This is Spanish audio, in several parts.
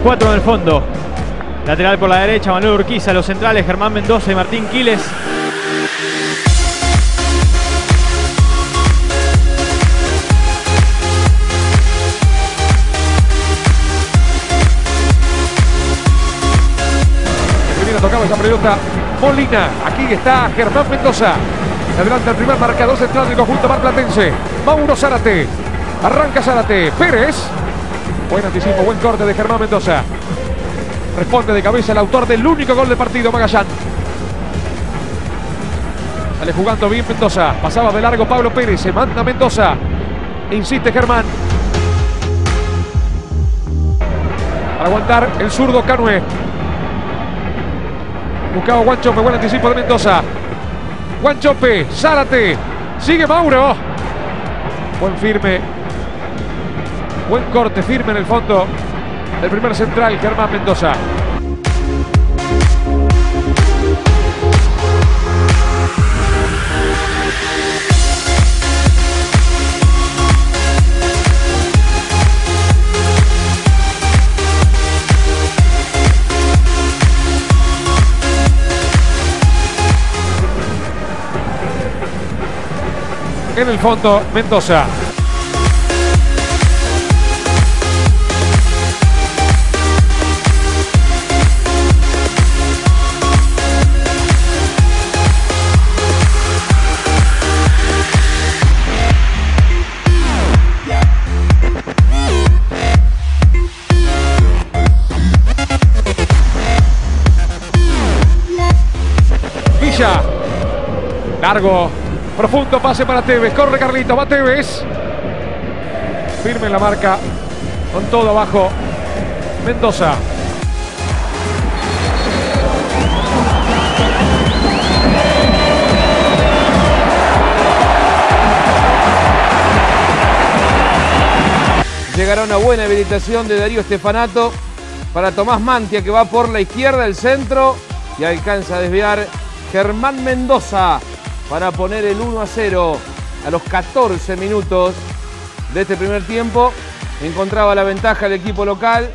4 en el fondo. Lateral por la derecha, Manuel Urquiza. Los centrales, Germán Mendoza y Martín Quiles. Tocaba esa pelota Molina. Aquí está Germán Mendoza. Adelanta el primer marcador central del conjunto marplatense. Mauro Zárate. Arranca Zárate. Pérez. Buen anticipo, buen corte de Germán Mendoza. Responde de cabeza el autor del único gol del partido, Magallán. Sale jugando bien Mendoza. Pasaba de largo Pablo Pérez. Se manda Mendoza. Insiste Germán. Para aguantar el zurdo Canué. Buscaba Guanchope, buen anticipo de Mendoza. Guanchope, Zárate. Sigue Mauro. Buen firme. Buen corte firme en el fondo del primer central, Germán Mendoza. En el fondo, Mendoza. Villa. Largo. Profundo pase para Tevez. Corre Carlito. Va Tevez. Firme en la marca. Con todo abajo. Mendoza. Llegará una buena habilitación de Darío Stefanato para Tomás Mantia, que va por la izquierda del centro y alcanza a desviar Germán Mendoza para poner el 1-0 a los 14 minutos de este primer tiempo. Encontraba la ventaja el equipo local.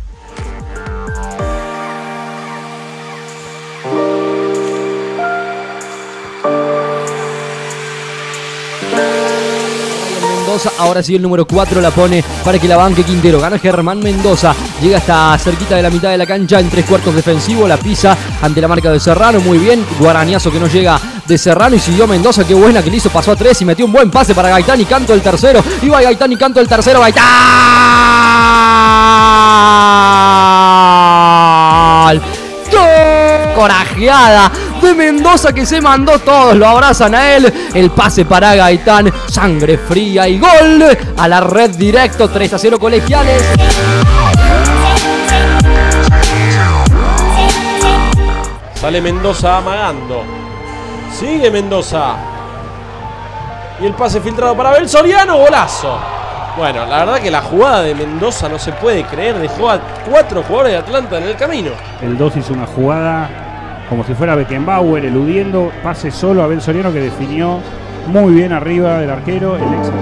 Ahora sí el número 4 la pone para que la banque Quintero. Gana Germán Mendoza. Llega hasta cerquita de la mitad de la cancha en 3/4 defensivo. La pisa ante la marca de Serrano. Muy bien. Guarañazo que no llega de Serrano. Y siguió Mendoza. Qué buena que le hizo. Pasó a 3 y metió un buen pase para Gaitán y Canto el tercero. Y va Gaitán y Canto el tercero. ¡Gaitán! Corajeada de Mendoza que se mandó, todos lo abrazan a él. El pase para Gaitán, sangre fría y gol a la red directo. 3-0 Colegiales. Sale Mendoza amagando. Sigue Mendoza. Y el pase filtrado para Abel Soriano. Golazo. Bueno, la verdad que la jugada de Mendoza no se puede creer. Dejó a 4 jugadores de Atlanta en el camino. El 2 hizo una jugada como si fuera Beckenbauer, eludiendo. Pase solo a Abel Soriano, que definió muy bien arriba del arquero. El ex...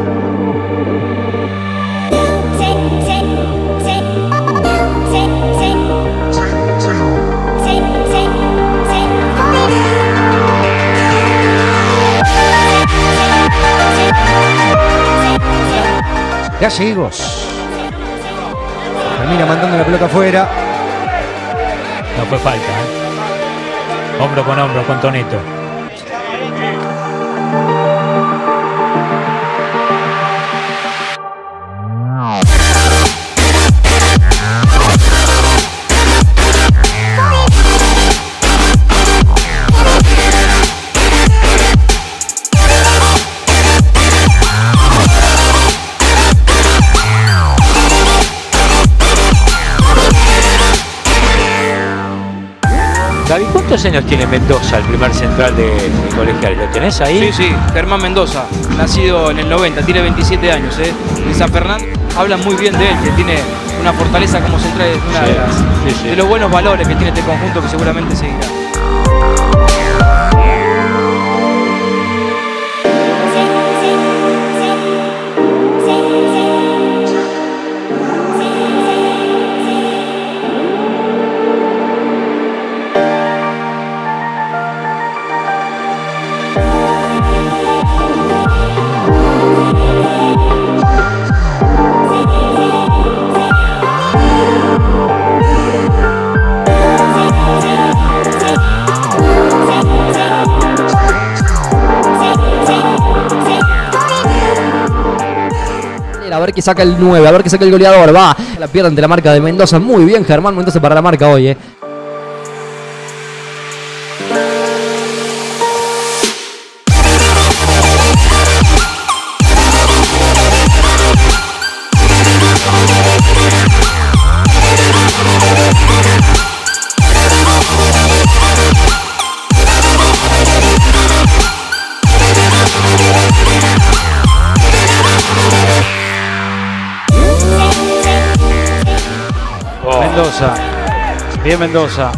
Gallegos termina mandando la pelota afuera. No fue falta, hombro con Toneto. David, ¿cuántos años tiene Mendoza, el primer central de Colegial? ¿Lo tenés ahí? Sí, Germán Mendoza, nacido en el 90, tiene 27 años, de San Fernando. Hablan muy bien de él, que tiene una fortaleza como central, una de los buenos valores que tiene este conjunto, que seguramente seguirá. A ver qué saca el 9, a ver qué saca el goleador. Va, la pierde ante la marca de Mendoza. Muy bien, Germán Mendoza para la marca hoy, Mendoza. Bien Mendoza.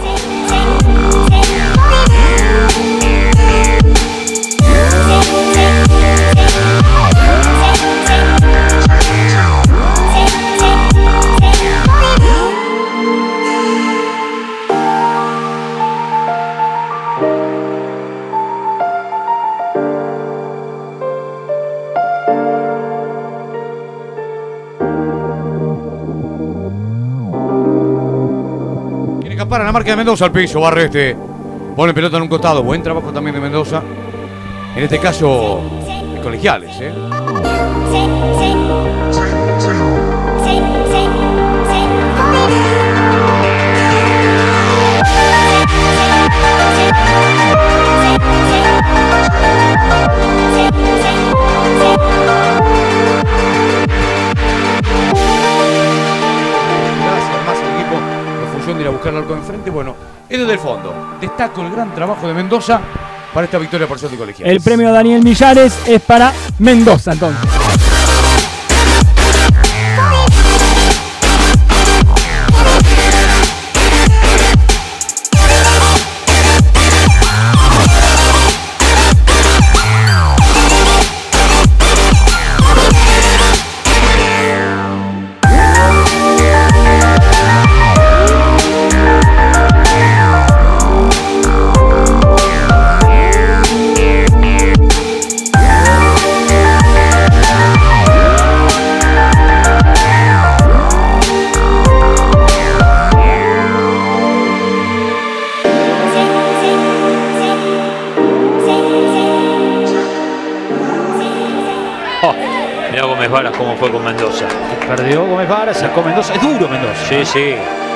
Para la marca de Mendoza al piso, Barrete. Pone pelota en un costado. Buen trabajo también de Mendoza. En este caso, de colegiales, de ir a buscar el arco de enfrente. Bueno, es desde el fondo. Destaco el gran trabajo de Mendoza para esta victoria por Sol de Colegiales. El premio Daniel Millares es para Mendoza, entonces. Mirá Gómez Varas cómo fue con Mendoza. Perdió Gómez Varas, sacó Mendoza. Es duro Mendoza. Sí, sí.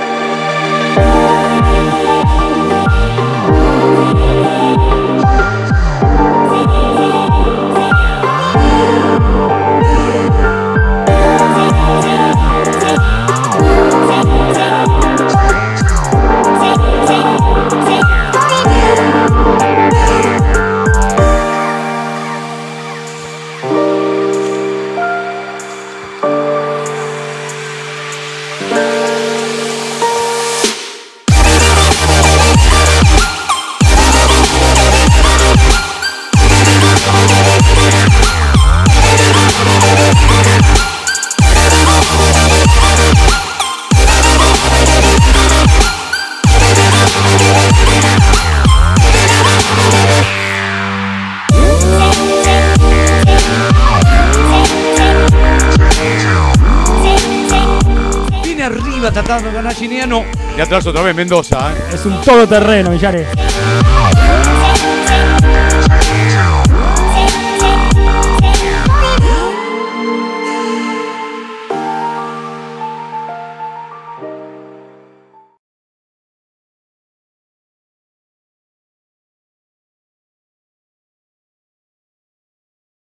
Arriba tratando de ganar Giniano. Y atrás otra vez Mendoza. Es un todoterreno, Millares.